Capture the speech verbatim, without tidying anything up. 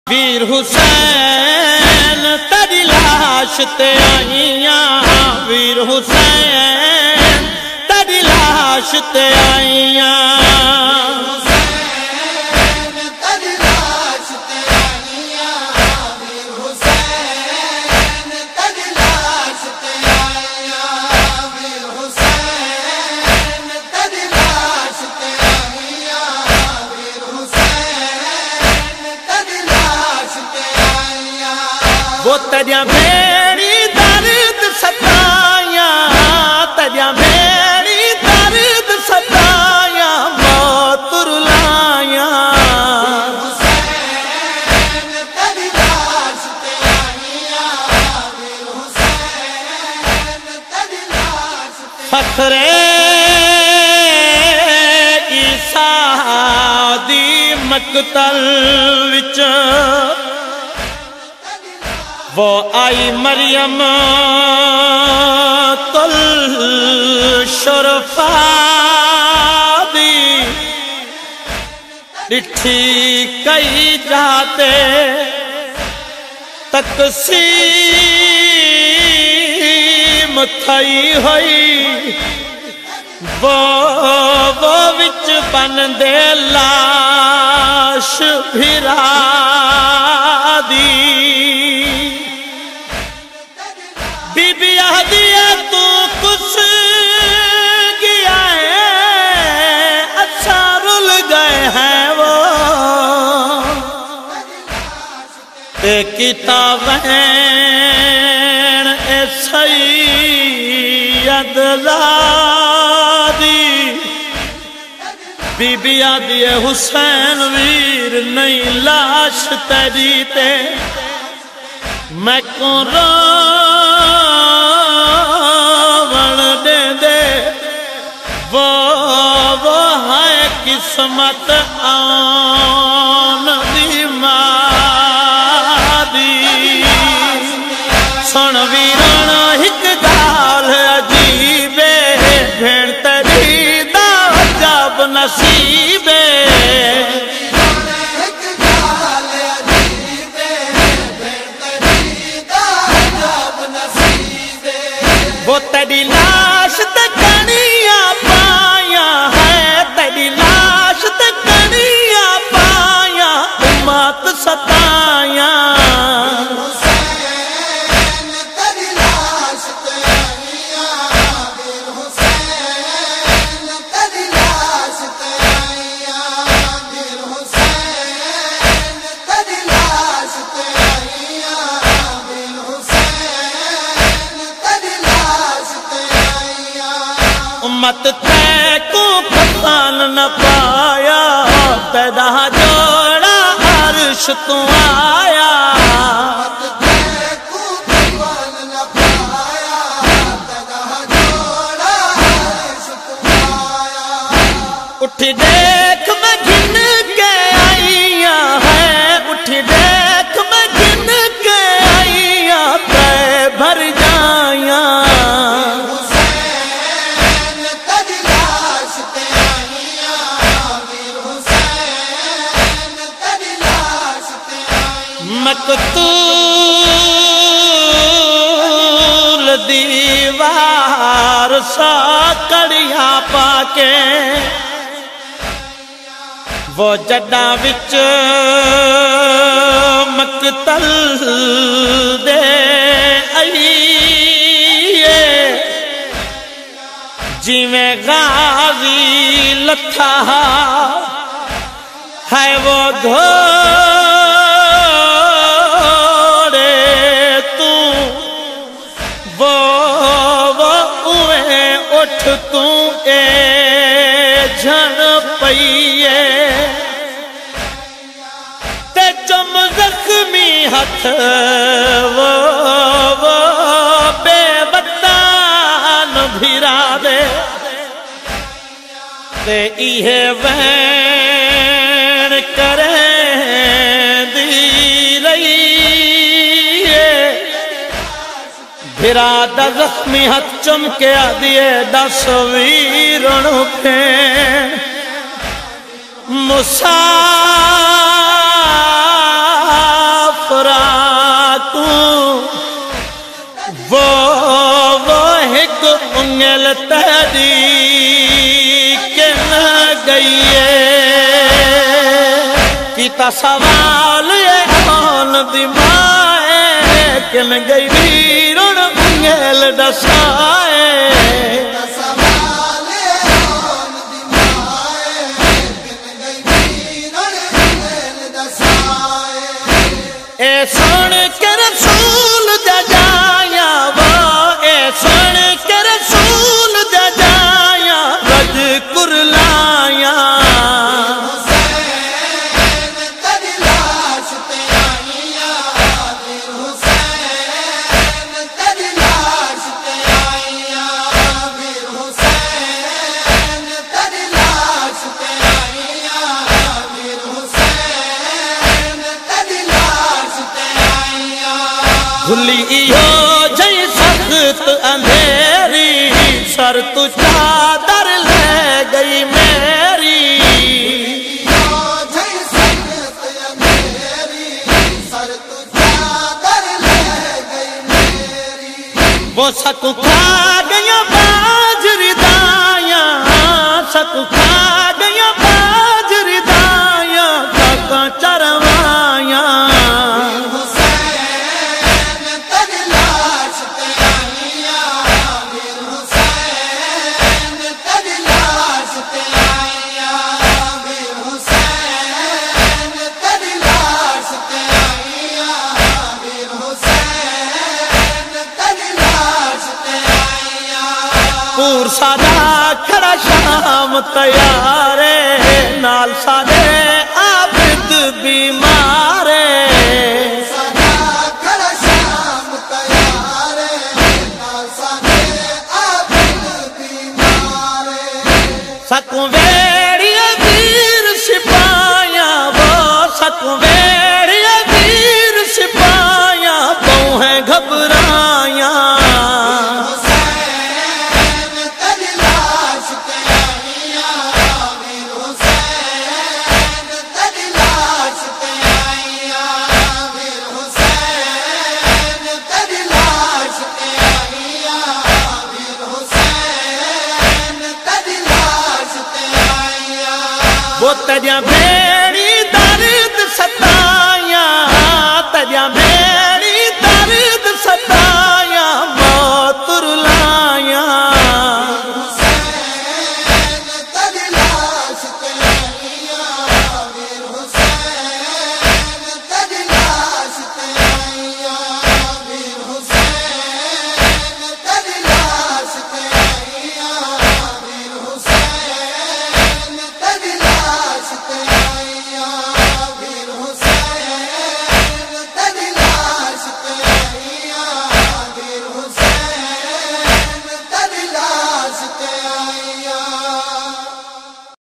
ویر حسین تیری لاش تے آئیاں، ویر حسین تیری لاش تے آئیاں، وہ تیریاں بھیڑی درد ستائیاں، تیریاں بھیڑی درد ستائیاں، موت رلائیاں، حسین تیری لاش تے آئیاں، حسین تیری لاش تے فخر عیسیٰ دی مقتل وچ وہ آئی مریم تل شرفا دی، ڈٹھی کئی جاتے تقسیم تھئی ہوئی، وہ وہ وچ بن دے لاش بھرا دی، بی بی آدیا تو کچھ گیا ہے، اچھا رل گئے ہیں وہ تے کتابیں اے سید زادی، بی بی آدیا حسین ویر نہیں لاش تیری تے میں کون راون دے دے، وہ وہ ہے قسمت آن دی مادی، سن ویران ہک گال عجیبے، بھین تیری دا عجب نصیبے، وہ تیری لاش تے کنیاں پائیاں ہے، تیری لاش تے کنیاں پائیاں، امت ستائیاں، حسین تیری لاش تے آئیاں، حسین تیری لاش تے آئیاں، حسین تیری لاش تے آئیاں، امت تے کو پسند نہ پایا، پیدا جوڑا عرش تو آیا، امت تے کو پسند نہ پایا، پیدا جوڑا عرش تو آیا، اٹھ دیکھ میں گن کے آئیاں ہے، اٹھ دیکھ میں گن کے آئیاں، تے بھر جائیاں، مقتول دیوار سا کڑیاں پا کے، وہ جڈاں وچ مقتل دے آئیے، جویں غازی لتھا ہے وہ گھوڑے، اٹھ تو اے جھن پئیے، تے چم زخمی ہتھ وہ وہ بے وطن بھرا دے، تے ایہے وین کریں دی رہی، بھرا دا زخمی ہاتھ چم کے آدھیے دس ویرن پھین، مسا انگل تیری کہ نہ گئیے کیتا سوال یہ کون دمائے کہ نہ گئی ویرن انگل دسائے اے سن کے رسول دے جایا وا اے سن کے رسول دے جایا رج کرلایا حسین تیری لاش تے آئیاں پھر حسین تیری لاش تے آئیاں پھر حسین تیری لاش تے آئیاں پھر حسین تیری لاش بھلی ہو جئی سخت اندھیری سر تو چادر لے گئی میری ہو جئی سخت اندھیری سر تو چادر لے گئی میری وہ ستو کھا گیا باجری دایاں ستو کھا گیا باجری دایاں کاکا چروایا پور سادہ کھڑا شام تیارے نال سادے